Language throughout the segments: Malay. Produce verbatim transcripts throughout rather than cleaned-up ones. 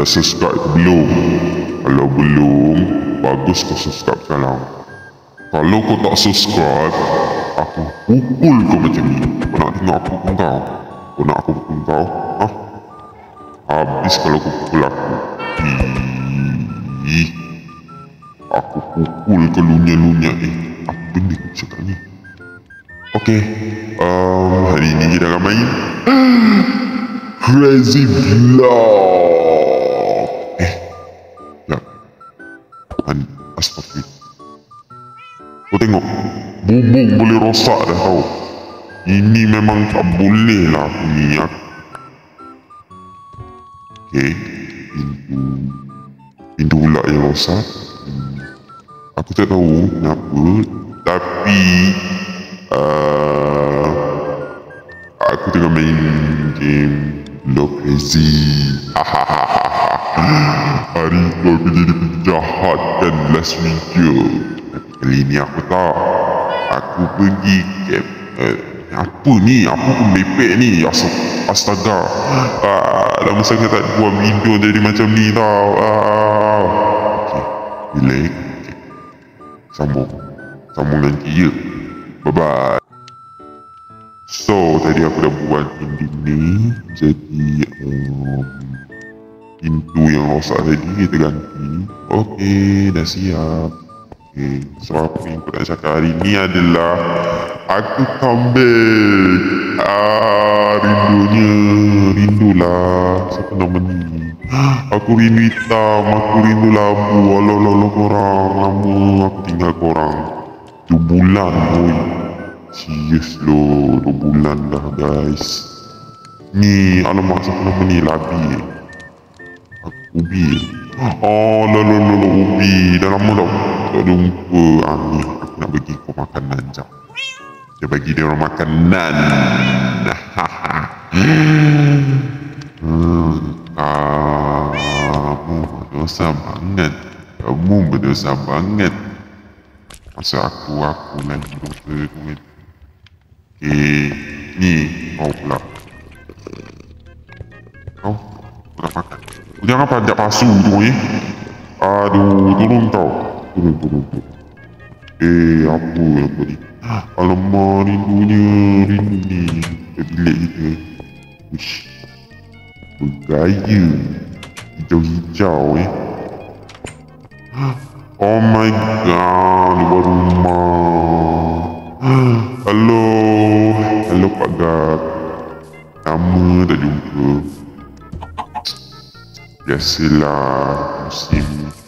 dah subscribe ke belum? Kalau belum, bagus kau subscribe sekarang. Kalau kau tak subscribe, aku pukul kau macam ni. Kau nak tengok aku pukul kau? Kau nak aku pukul kau? Ha? Habis kalau kau pukul aku. Ih, aku pukul ke lunya-lunya. Eh, apa benda kau cakap ni? Okay, um, hari ni kita akan main Crazy Vlog. Eh, ya. Man, astagfirullah. Kau tengok, bubung boleh rosak dah tau. Ini memang tak boleh lah aku ni. Okay, pintu pintu pula yang rosak. Hmm. Aku tak tahu kenapa, tapi uh, aku tengah main game Vlog Crazy. Hari tu aku jadi penjahat kan last video. Tapi kali ni aku tak. Aku pergi cap. Uh, apa ni? Apa pun lepek ni? Astaga. Ah, lama sangat tak buat video jadi macam ni tau. Ah. Okay, relax. Okay. Sambung. Sambung nanti ya. Bye-bye. So, tadi aku dah buat ending ni. Jadi, um, pintu yang rosak tadi kita ganti. Okay, dah siap. Okay, so apa yang aku nak cakap hari ni adalah aku comeback. Ah, rindunya. Rindulah. Siapa nama ni? Aku rindu hitam. Aku rindu labu. Alah-alah korang. Lama aku tinggal korang. Dua bulan boy. Serius loh, dua bulan dah guys. Ni, alamak siapa nama ni? Labi. Aku Ubi. Oh, lolo lolo Ubi. Dah lama dah tak jumpa. Ah, ni aku nak bagi kau makanan jap. Dia bagi dia orang makanan. hmm, kamu berdosa banget. Kamu berdosa banget. Masa aku, aku lagi dosa duit. Okay, ni kau pula. Kau nak makan. Jangan panjat pasu tu eh. Aduh, turun tau. Turun, turun, turun. Eh, apa apa ni? Alamak, rindunya, rindu ni. Kita bilik kita. Uish. Bergaya. Hijau-hijau eh. Oh my god, luar rumah. Hello, hello Pak Gap. Lama tak jumpa. Biasalah musim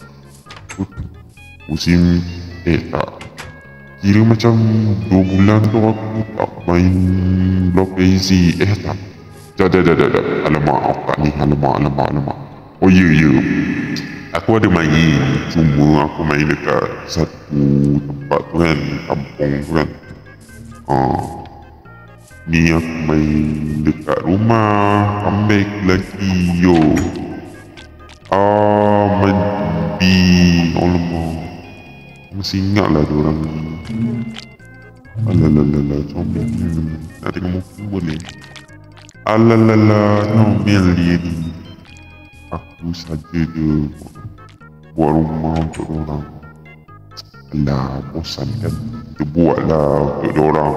musim eh tak kira macam dua bulan tu aku tak main Vlog Crazy. Eh tak, dah dah dah dah dah. Alamak, aku tak ni. Alamak, alamak, alamak. Oh ya ya, aku ada main, cuma aku main dekat satu tempat tu kan, kampung tu kan. Haa, ni aku main dekat rumah, comeback lagi yo. Ah, mandi. Alamak, masih ingat lah diorang ni. Alalalala, comel. Nak tengok muka boleh? Alalalala, comel dia ni. Aku saja je buat rumah untuk diorang. Alah, bosan kan. Kita buat lah untuk diorang.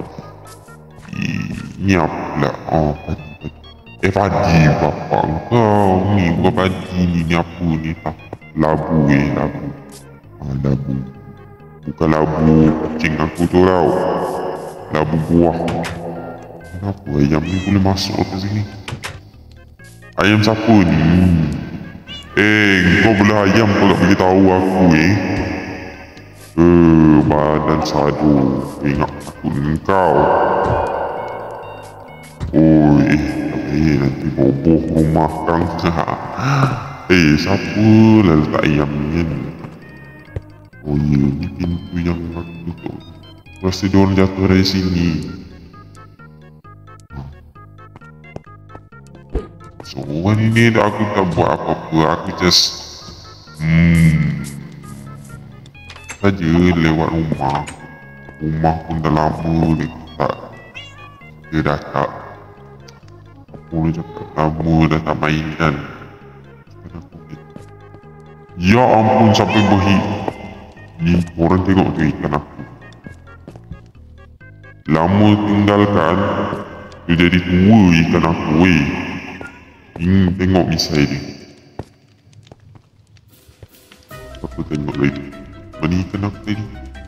Ni apa pula? Oh, padi, padi. Eh, padi bapak kau. Ni bukan padi ni. Ni apa ni? Labu eh, labu. Ah, labu. Bukan labu kucing aku tu tau. Labu buah. Kenapa ayam ni boleh masuk ke sini? Ayam siapa ni? Eh, kau belah ayam kau tak beritahu aku eh. Eh, badan sadu. Ingat aku dengan kau. Oh, eh, tak payah nanti boboh rumah kang. Eh, siapa lah letak ayam ni kan? Oh ya, ni pintu yang aku tutup. Rasa diorang jatuh dari sini. So, hari ni aku tak buat apa-apa. Aku just Hmm saja lewat rumah. Rumah pun dah lama dia tak. Dia dah tak. Apa dia cakap, lama dah tak main kan. Ya ampun, sampai berhi. Ni orang tengok tu ikan aku. Lama tinggalkan, dia jadi tua ikan aku weh. Hmm, tengok misai dia. Aku tengok lagi. Mana ikan aku tadi?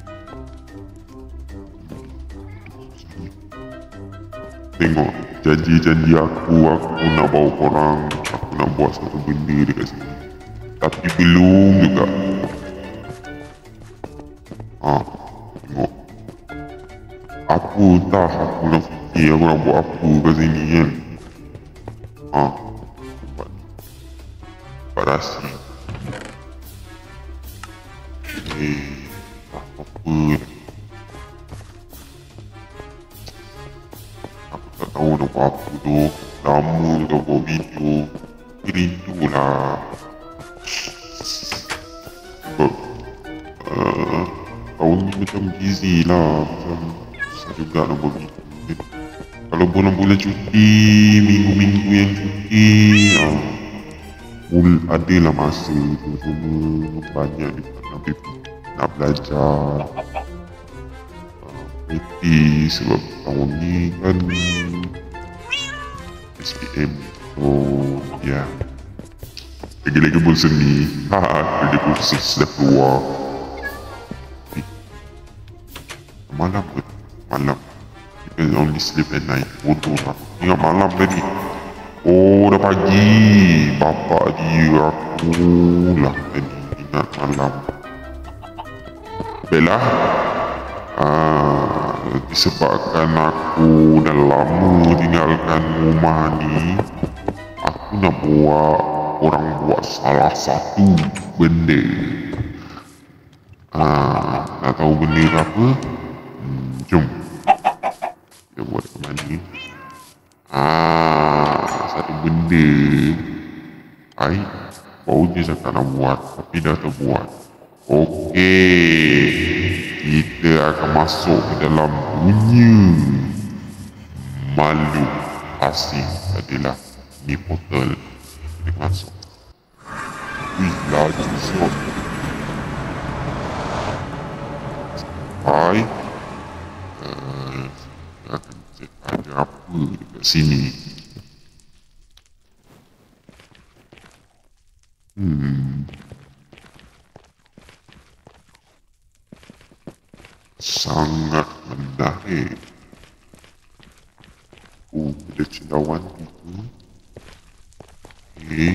Tengok, janji-janji aku, aku nak bawa korang, aku nak buat satu benda dekat sini. Tapi belum juga. Ah, tengok. Apa entah aku nak fikir aku nak buat apa kat sini kan. Ah, buat, buat rasi. Eh, tak apa-apa dah. Aku tak tahu nak buat apa tu. Lama tak buat video. Rindulah. Sebab uh, tahun ni macam busy lah. Macam susah juga nak buat video. Kalau bulan-bulan cuti, minggu-minggu yang cuti, uh, mul adalah masa tu. Cuma banyak juga nak, nak belajar. Berhenti sebab tahun ni kan S P M. Oh ya, yeah. Lagi-lagi bosan ni. Haha, kerja kursus dah keluar. Eh, malam ke? Malam. You can only sleep at night. Bodoh lah. Ingat malam tadi. Oh dah pagi. Bapak dia aku lah tadi. Ingat malam. Baiklah. Ah, disebabkan aku dah lama tinggalkan rumah ni, aku nak buat orang buat salah satu benda. Ah, nak tahu benda apa? Hmm, jom kita buat ke mana? Ah, satu benda. Ai, baru je cakap nak buat, tapi dah terbuat. Okey, kita akan masuk ke dalam dunia makhluk asing. Adalah ni portal. Kita masuk. Wih, laju shot. Hai. Uh, kita akan cek ada apa dekat sini. Hmm. Sangat menarik. Oh, ada cendawan gitu. Okay.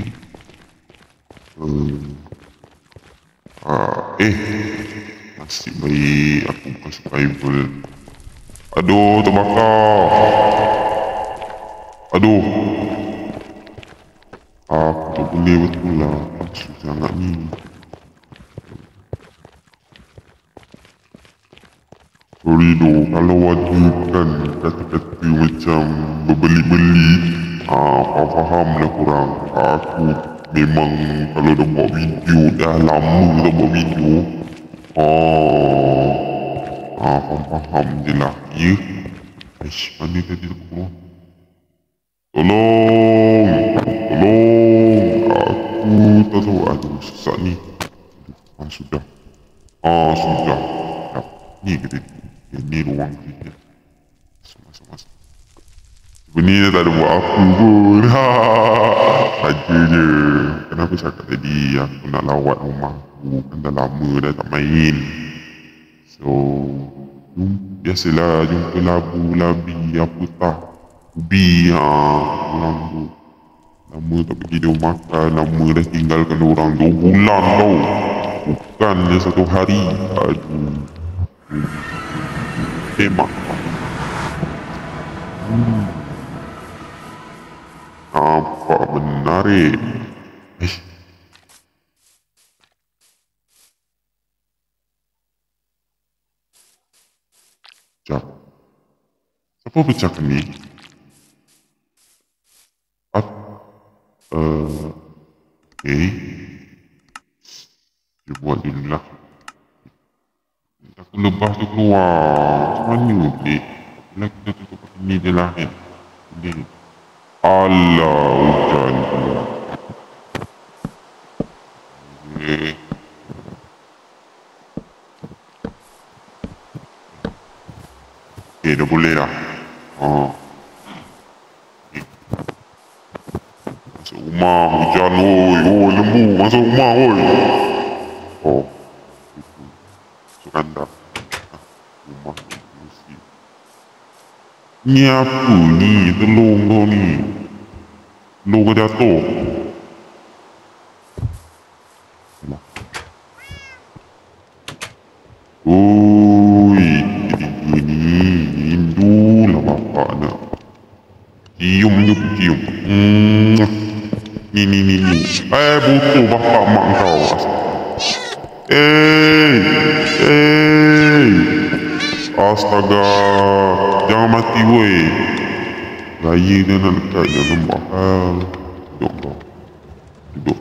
Hmm. Ah, eh, nasib baik aku bukan survival. Aduh, terbakar. Aduh. Aku tak boleh betul lah. Maksud sangat ni. Sorry doh, kalau wajibkan kata-kata macam berbeli-beli, ah, faham lah korang. Aku memang kalau dah buat video, dah lama dah buat video. Ah, ah faham-faham je lah, ya. Aish, mana tadi aku keluar? Tolong, tolong. Aku tak tahu, aduh, sesak ni. Ah, sudah. Ah, sudah. Dah. Ni ke tadi? Ini ruang kerja. Masuk-masuk. Sebenarnya tak ada buat apa pun. Saja je. Kenapa cakap tadi aku nak lawat rumah aku? Kan dah lama dah tak main. So, jum, biasalah jumpa labu, labi, apa tak. Ubi, ha. Orang tu. Lama tak pergi dia makan. Lama dah tinggalkan orang. Dua bulan tau. Bukannya satu hari. Aduh. Hemat. Hmm. Nampak menarik. Eh. Sekejap. Siapa pecahkan ni? Apa? Uh, okay. Dia buat dulu lah. Aku lepas tu keluar. Macam mana pelik? Bila kita tutup pakai ni je lah kan. Pelik. Alah, hujan pula. Eh. Okay, dah boleh dah. Haa. Okay. Masuk rumah, hujan, oi. Oh, lembu, masuk rumah, oi. Oh. Masuk kandang. Rumah. Ni apa ni? Telung kau ni. Telung kau jatuh. Oi, ketiga ni. Rindulah bapak nak. Cium je, cium. Hmm. Ni, ni, ni, ni. Eh, butuh bapak mak kau. Eh, eh. Astaga. Jangan mati, weh. Raya dia nak dekat, jangan buat hal. Duduk kau. Duduk.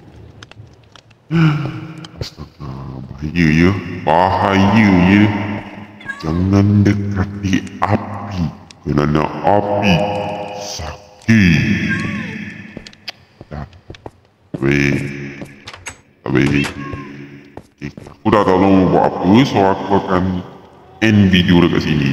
Astaga, bahaya ya. Bahaya ya. Jangan dekati api. Kerana api sakit. Dah. Weh. Weh. Okay. Aku dah tahu mau buat apa, so aku akan end video dekat sini.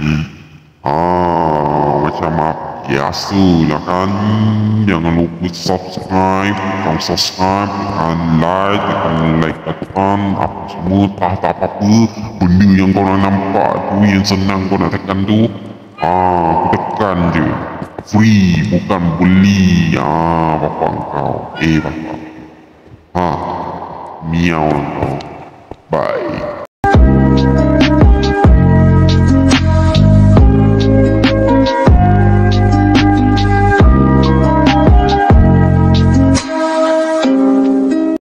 Ah, macam apa? Biasalah kan. Jangan lupa subscribe. Tekan subscribe, tekan like, tekan like tekan apa semua, tak tak apa-apa. Benda yang kau nak nampak tu, yang senang kau nak tekan tu, ah, aku tekan je. Free, bukan beli. Ah, bapak kau. Eh, bapak. Ah, miau kau. Bye.